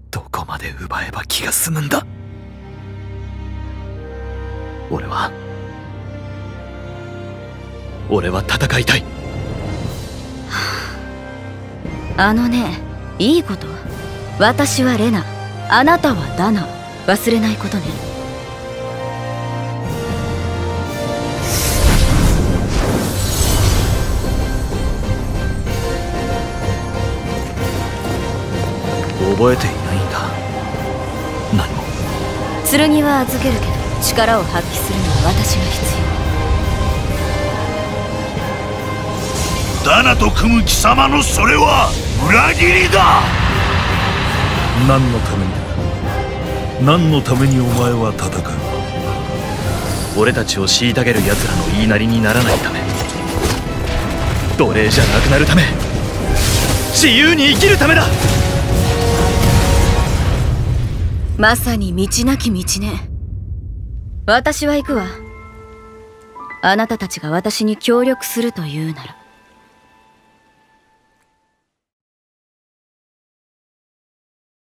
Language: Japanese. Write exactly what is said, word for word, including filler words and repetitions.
どこまで奪えば気が済むんだ。俺は俺は戦いたい。 あのね、いいこと。私はレナ、あなたはダナ。忘れないことね。 覚えていないんだ、何も。 剣は預けるけど、力を発揮するには私が必要。ダナと組む貴様のそれは裏切りだ。 何のためにだ。何のためにお前は戦う。俺たちを虐げる奴らの言いなりにならないため、奴隷じゃなくなるため、自由に生きるためだ。 まさに道なき道ね。私は行くわ。あなたたちが私に協力するというなら。